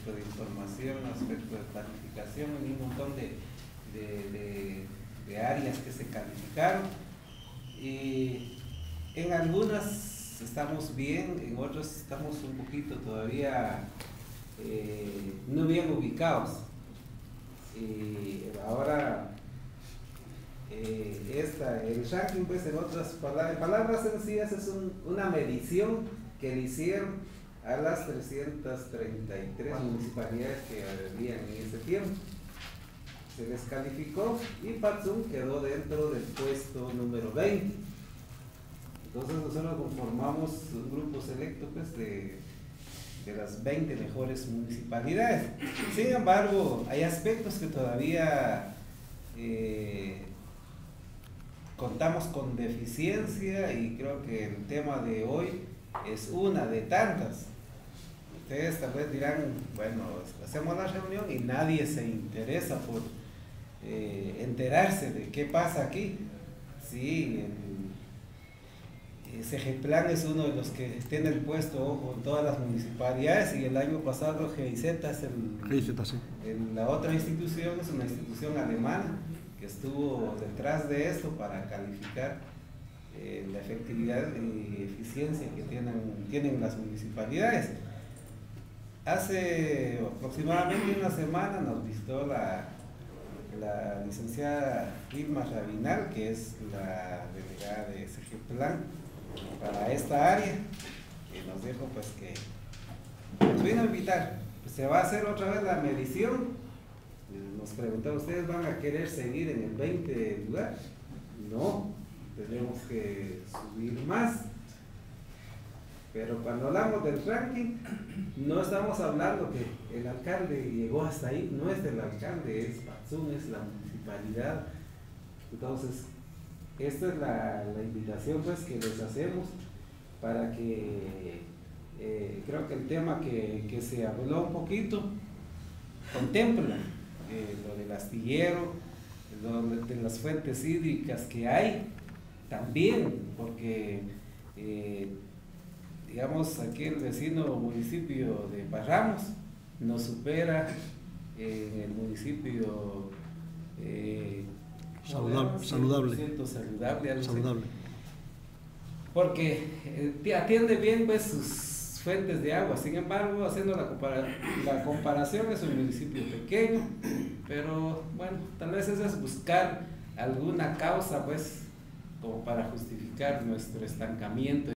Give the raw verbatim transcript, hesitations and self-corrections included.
aspecto de información, aspecto de planificación, y un montón de, de, de, de áreas que se calificaron. Y en algunas estamos bien, en otras estamos un poquito todavía eh, no bien ubicados. Y ahora eh, esta, el ranking, pues en otras palabras, palabras sencillas, es un, una medición que le hicieron a las trescientas treinta y tres municipalidades que habían en ese tiempo. Se les calificó y Patzum quedó dentro del puesto número veinte. Entonces nosotros conformamos un grupo selecto, pues, de, de las veinte mejores municipalidades. Sin embargo, hay aspectos que todavía eh, contamos con deficiencia, y creo que el tema de hoy es una de tantas. Ustedes tal vez dirán, bueno, hacemos la reunión y nadie se interesa por eh, enterarse de qué pasa aquí. Sí, el C G Plan es uno de los que tiene el puesto ojo en todas las municipalidades, y el año pasado G I Z es el, G I Z, sí. el, la otra institución, es una institución alemana que estuvo detrás de esto para calificar eh, la efectividad y eficiencia que tienen, tienen las municipalidades. Hace aproximadamente una semana nos visitó la, la licenciada Irma Rabinal, que es la delegada de C G Plan para esta área, que nos dijo pues que nos vino a invitar. Pues se va a hacer otra vez la medición. Nos preguntaba, ¿ustedes van a querer seguir en el veinte lugar? No, tenemos que subir más. Pero cuando hablamos del ranking, no estamos hablando que el alcalde llegó hasta ahí, no es del alcalde, es Patzum, es la municipalidad. Entonces, esta es la, la invitación pues que les hacemos para que, eh, creo que el tema que, que se habló un poquito, contempla eh, lo del astillero, lo de las fuentes hídricas que hay, también, porque eh, digamos, aquí el vecino municipio de Parramos nos supera en el municipio eh, saludable, saludable. saludable, algo saludable. así. Porque eh, atiende bien pues sus fuentes de agua. Sin embargo, haciendo la, compara la comparación, es un municipio pequeño, pero bueno, tal vez eso es buscar alguna causa pues como para justificar nuestro estancamiento.